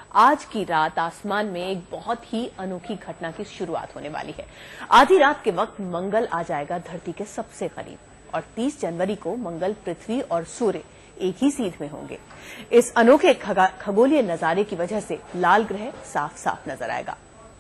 आज की रात आसमान में एक बहुत ही अनोखी घटना की शुरुआत होने वाली है। आधी रात के वक्त मंगल आ जाएगा धरती के सबसे करीब और 30 जनवरी को मंगल, पृथ्वी और सूर्य एक ही सीध में होंगे। इस अनोखे खगोलीय नजारे की वजह से लाल ग्रह साफ साफ नजर आएगा।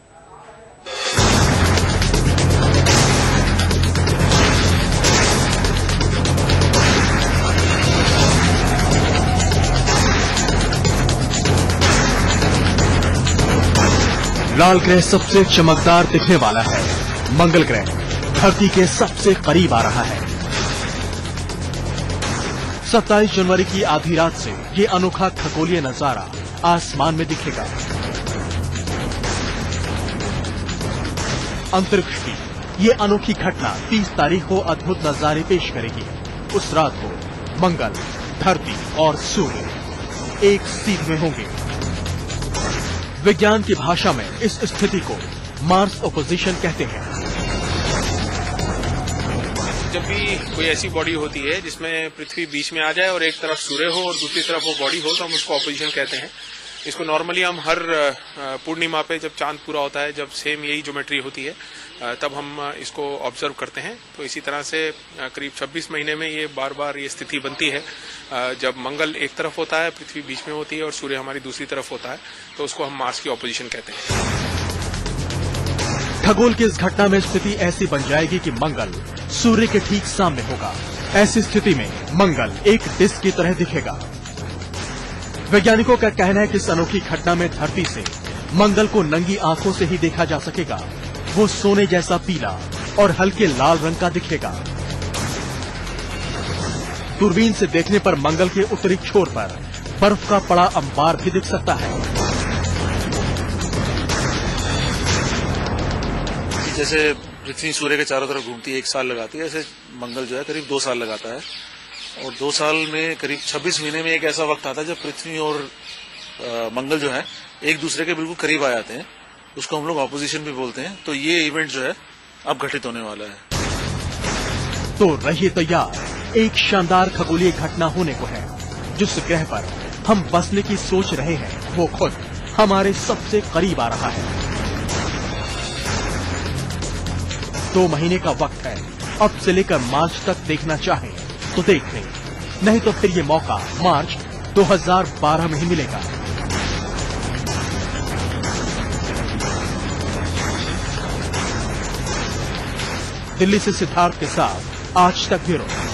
लाल ग्रह सबसे चमकदार दिखने वाला है। मंगल ग्रह धरती के सबसे करीब आ रहा है। 27 जनवरी की आधी रात से ये अनोखा खगोलीय नजारा आसमान में दिखेगा। अंतरिक्ष की ये अनोखी घटना 30 तारीख को अद्भुत नजारे पेश करेगी। उस रात को मंगल, धरती और सूर्य एक सीध में होंगे। विज्ञान की भाषा में इस स्थिति को मार्स ओपोजिशन कहते हैं। जब भी कोई ऐसी बॉडी होती है जिसमें पृथ्वी बीच में आ जाए और एक तरफ सूर्य हो और दूसरी तरफ वो बॉडी हो तो हम उसको ऑपोजिशन कहते हैं। इसको नॉर्मली हम हर पूर्णिमा पे जब चांद पूरा होता है, जब सेम यही ज्योमेट्री होती है, तब हम इसको ऑब्जर्व करते हैं। तो इसी तरह से करीब 26 महीने में ये बार बार ये स्थिति बनती है। जब मंगल एक तरफ होता है, पृथ्वी बीच में होती है और सूर्य हमारी दूसरी तरफ होता है, तो उसको हम मार्स की ऑपोजिशन कहते हैं। खगोल की इस घटना में स्थिति ऐसी बन जाएगी कि मंगल सूर्य के ठीक सामने होगा। ऐसी स्थिति में मंगल एक डिस्क की तरह दिखेगा। वैज्ञानिकों का कहना है कि इस अनोखी घटना में धरती से मंगल को नंगी आंखों से ही देखा जा सकेगा। वो सोने जैसा पीला और हल्के लाल रंग का दिखेगा। दूरबीन से देखने पर मंगल के उत्तरी छोर पर बर्फ का पड़ा अंबार भी दिख सकता है। जैसे पृथ्वी सूर्य के चारों तरफ घूमती है, 1 साल लगाती है, ऐसे मंगल जो है करीब 2 साल लगाता है। और 2 साल में करीब 26 महीने में एक ऐसा वक्त आता है जब पृथ्वी और मंगल जो है एक दूसरे के बिल्कुल करीब आ जाते हैं। उसको हम लोग ऑपोजिशन भी बोलते हैं। तो ये इवेंट जो है अब घटित होने वाला है। तो रहिए तैयार, एक शानदार खगोलीय घटना होने को है। जिस ग्रह पर हम बसने की सोच रहे हैं वो खुद हमारे सबसे करीब आ रहा है। 2 महीने का वक्त है। अब से लेकर मार्च तक देखना चाहें तो देख लें, नहीं तो फिर ये मौका मार्च 2012 में ही मिलेगा। दिल्ली से सिद्धार्थ के साथ आज तक ब्यूरो।